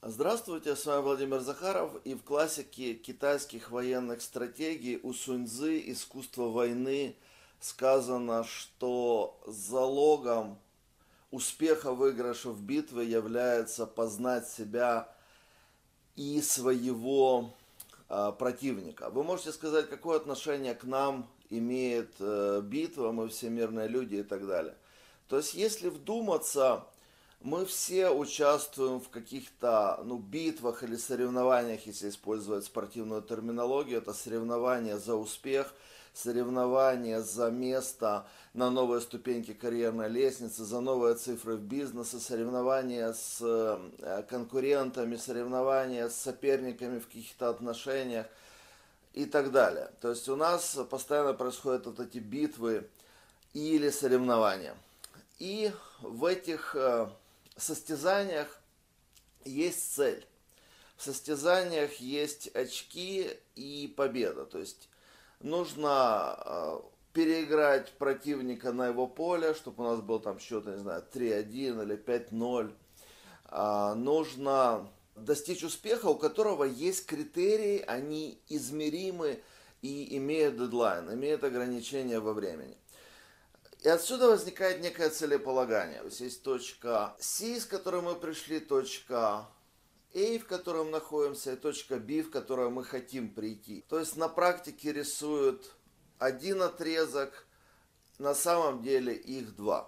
Здравствуйте, с вами Владимир Захаров, и в классике китайских военных стратегий у Суньцзы «Искусство войны» сказано, что залогом успеха выигрыша в битве является познать себя и своего противника. Вы можете сказать, какое отношение к нам имеет битва, мы все мирные люди и так далее. То есть, если вдуматься, мы все участвуем в каких-то битвах или соревнованиях, если использовать спортивную терминологию. Это соревнования за успех, соревнования за место на новой ступеньке карьерной лестницы, за новые цифры в бизнесе, соревнования с конкурентами, соревнования с соперниками в каких-то отношениях и так далее. То есть у нас постоянно происходят вот эти битвы или соревнования. И в этих состязаниях есть цель. В состязаниях есть очки и победа. То есть нужно переиграть противника на его поле, чтобы у нас был там счет, не знаю, 3-1 или 5-0. Нужно достичь успеха, у которого есть критерии, они измеримы и имеют дедлайн, имеют ограничения во времени. И отсюда возникает некое целеполагание. То есть точка C, с которой мы пришли, точка A, в которой мы находимся, и точка B, в которую мы хотим прийти. То есть на практике рисуют один отрезок, на самом деле их два.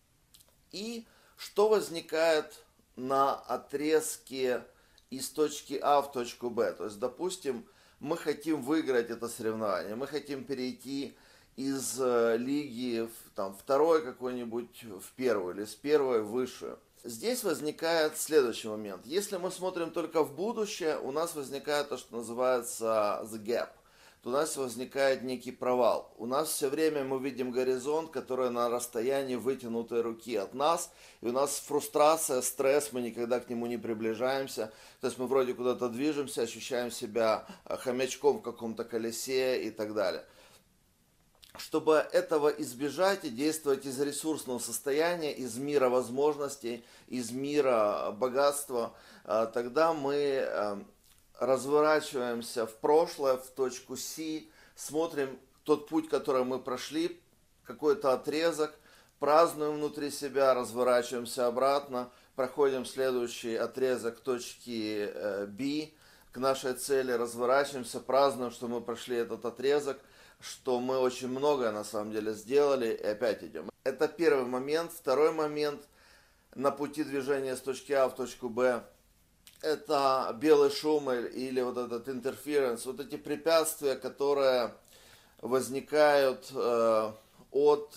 И что возникает на отрезке из точки А в точку Б? То есть, допустим, мы хотим выиграть это соревнование, мы хотим перейти из лиги второй какой-нибудь в первую или с первой в высшую. Здесь возникает следующий момент. Если мы смотрим только в будущее, у нас возникает то, что называется the gap. То у нас возникает некий провал. У нас все время мы видим горизонт, который на расстоянии вытянутой руки от нас. И у нас фрустрация, стресс, мы никогда к нему не приближаемся. То есть мы вроде куда-то движемся, ощущаем себя хомячком в каком-то колесе и так далее. Чтобы этого избежать и действовать из ресурсного состояния, из мира возможностей, из мира богатства, тогда мы разворачиваемся в прошлое, в точку С, смотрим тот путь, который мы прошли, какой-то отрезок, празднуем внутри себя, разворачиваемся обратно, проходим следующий отрезок точки Б, к нашей цели, разворачиваемся, празднуем, что мы прошли этот отрезок, что мы очень многое на самом деле сделали, и опять идем. Это первый момент. Второй момент на пути движения с точки А в точку Б – это белый шум или вот этот interference, вот эти препятствия, которые возникают от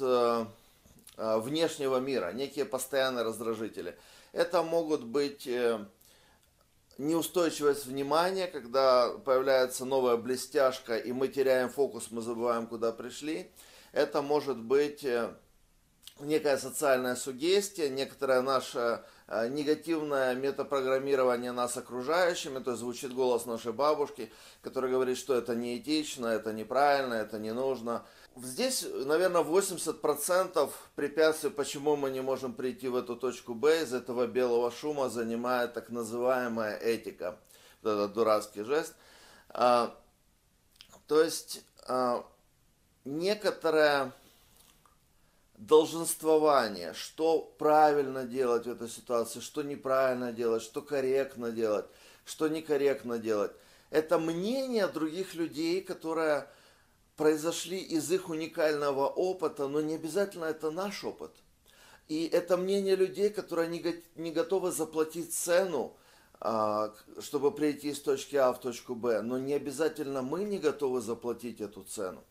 внешнего мира, некие постоянные раздражители. Это могут быть неустойчивость внимания, когда появляется новая блестяшка, и мы теряем фокус, мы забываем, куда пришли. Это может быть некая социальная суггестия, некоторое наше негативное метапрограммирование нас окружающими, то есть звучит голос нашей бабушки, который говорит, что это неэтично, это неправильно, это не нужно. Здесь, наверное, 80% препятствий, почему мы не можем прийти в эту точку Б, из этого белого шума занимает так называемая этика. Вот этот дурацкий жест. То есть, некоторое долженствование, что правильно делать в этой ситуации, что неправильно делать, что корректно делать, что некорректно делать. Это мнение других людей, которые произошли из их уникального опыта, но не обязательно это наш опыт. И это мнение людей, которые не готовы заплатить цену, чтобы прийти из точки А в точку Б, но не обязательно мы не готовы заплатить эту цену.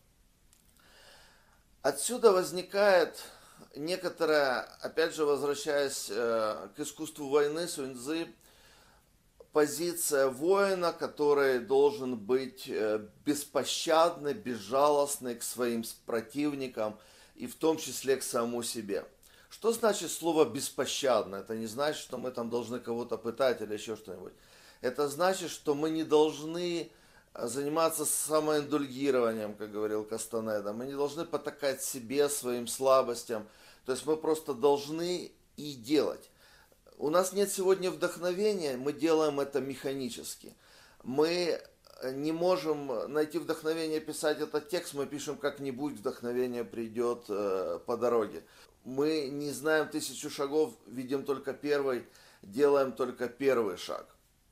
Отсюда возникает некоторая, опять же возвращаясь к искусству войны, Суньцзы, позиция воина, который должен быть беспощадный, безжалостный к своим противникам и в том числе к самому себе. Что значит слово «беспощадно»? Это не значит, что мы там должны кого-то пытать или еще что-нибудь. Это значит, что мы не должны заниматься самоиндульгированием, как говорил Кастанеда. Мы не должны потакать себе, своим слабостям. То есть мы просто должны и делать. у нас нет сегодня вдохновения, мы делаем это механически. Мы не можем найти вдохновение писать этот текст, мы пишем как-нибудь, вдохновение придет по дороге. Мы не знаем 1000 шагов, видим только первый, делаем только первый шаг.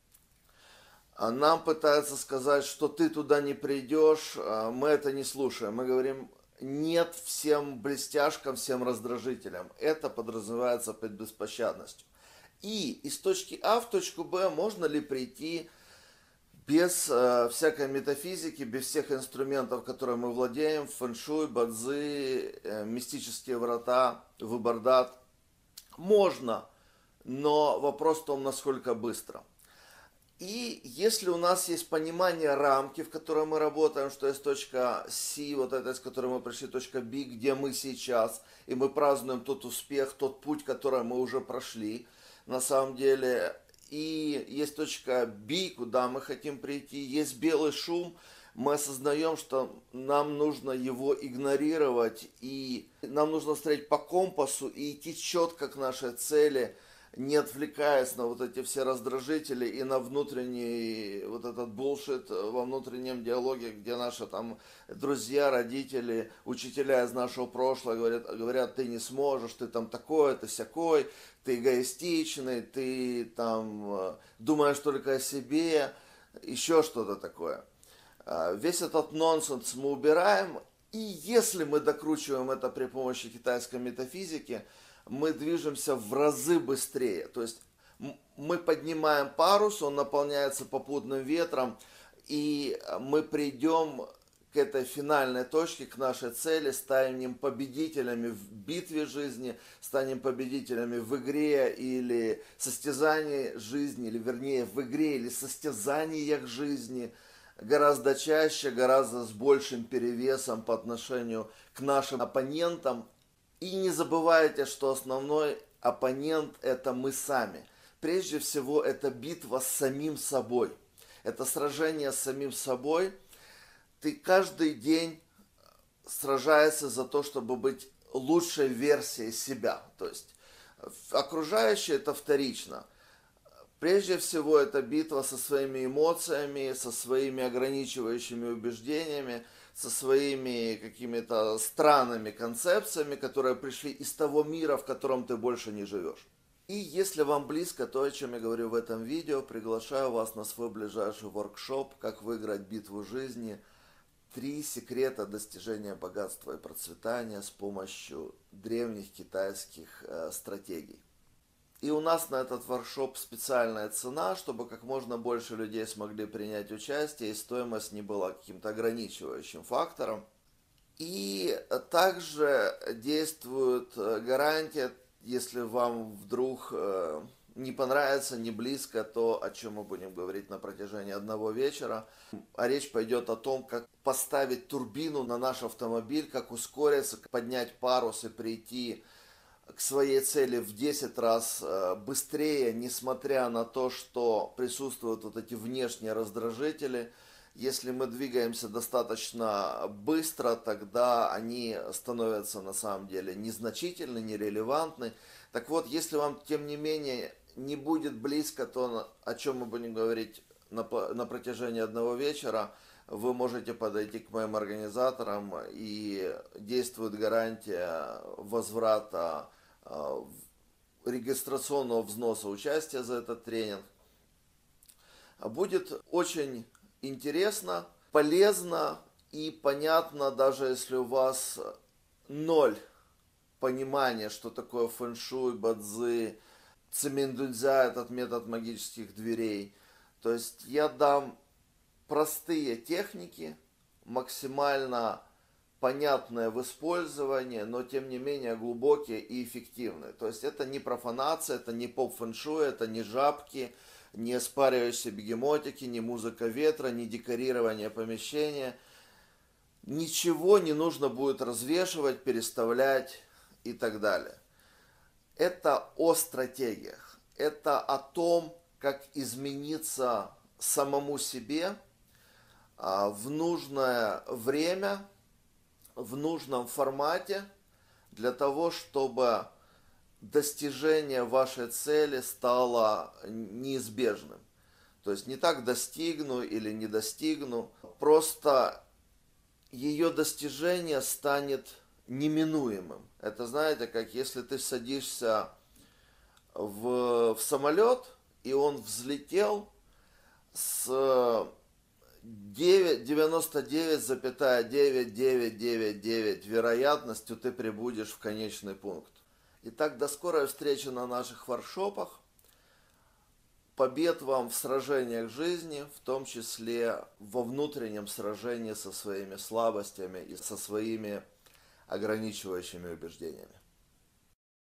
А нам пытаются сказать, что ты туда не придешь, мы это не слушаем. Мы говорим нет всем блестяшкам, всем раздражителям. Это подразумевается под беспощадностью. И из точки А в точку Б можно ли прийти без всякой метафизики, без всех инструментов, которые мы владеем, фэншуй, бадзи, мистические врата, выбор дат? Можно, но вопрос в том, насколько быстро. И если у нас есть понимание рамки, в которой мы работаем, что есть точка С, вот эта, с которой мы пришли, точка Б, где мы сейчас, и мы празднуем тот успех, тот путь, который мы уже прошли, на самом деле, и есть точка Б, куда мы хотим прийти, есть белый шум, мы осознаем, что нам нужно его игнорировать, и нам нужно смотреть по компасу и идти четко к нашей цели, не отвлекаясь на вот эти все раздражители и на внутренний вот этот булшит во внутреннем диалоге, где наши там друзья, родители, учителя из нашего прошлого говорят, ты не сможешь, ты там такой, ты сякой, ты эгоистичный, ты там думаешь только о себе, еще что-то такое. Весь этот нонсенс мы убираем, и если мы докручиваем это при помощи китайской метафизики, мы движемся в разы быстрее. То есть мы поднимаем парус, он наполняется попутным ветром, и мы придем к этой финальной точке, к нашей цели, станем победителями в битве жизни, станем победителями в игре или состязании жизни, или вернее в игре или состязаниях жизни, гораздо чаще, гораздо с большим перевесом по отношению к нашим оппонентам. И не забывайте, что основной оппонент – это мы сами. Прежде всего, это битва с самим собой. Это сражение с самим собой. Ты каждый день сражаешься за то, чтобы быть лучшей версией себя. То есть окружающее – это вторично. Прежде всего, это битва со своими эмоциями, со своими ограничивающими убеждениями, со своими какими-то странными концепциями, которые пришли из того мира, в котором ты больше не живешь. И если вам близко то, о чем я говорю в этом видео, приглашаю вас на свой ближайший воркшоп «Как выиграть битву жизни. 3 секрета достижения богатства и процветания с помощью древних китайских стратегий». И у нас на этот воркшоп специальная цена, чтобы как можно больше людей смогли принять участие, и стоимость не была каким-то ограничивающим фактором. И также действует гарантия, если вам вдруг не понравится, не близко то, о чем мы будем говорить на протяжении одного вечера. А речь пойдет о том, как поставить турбину на наш автомобиль, как ускориться, поднять парус и прийти к своей цели в 10 раз быстрее, несмотря на то, что присутствуют вот эти внешние раздражители. Если мы двигаемся достаточно быстро, тогда они становятся на самом деле незначительны, нерелевантны. Так вот, если вам, тем не менее, не будет близко то, о чем мы будем говорить на протяжении одного вечера, вы можете подойти к моим организаторам, и действует гарантия возврата регистрационного взноса участия за этот тренинг. Будет очень интересно, полезно и понятно, даже если у вас 0 понимания, что такое фэншуй, бадзи, циминь-дунцзя, этот метод магических дверей. То есть я дам простые техники, максимально понятные в использовании, но тем не менее глубокие и эффективные. То есть это не профанация, это не поп-фэншуй, это не жабки, не спаривающиеся бегемотики, не музыка ветра, не декорирование помещения. Ничего не нужно будет развешивать, переставлять и так далее. Это о стратегиях, это о том, как измениться самому себе в нужное время, в нужном формате, для того, чтобы достижение вашей цели стало неизбежным. То есть не так достигну или не достигну, просто ее достижение станет неминуемым. Это, знаете, как если ты садишься в самолет, и он взлетел с 99,9999 вероятностью ты прибудешь в конечный пункт. Итак, до скорой встречи на наших воркшопах. Побед вам в сражениях жизни, в том числе во внутреннем сражении со своими слабостями и со своими ограничивающими убеждениями.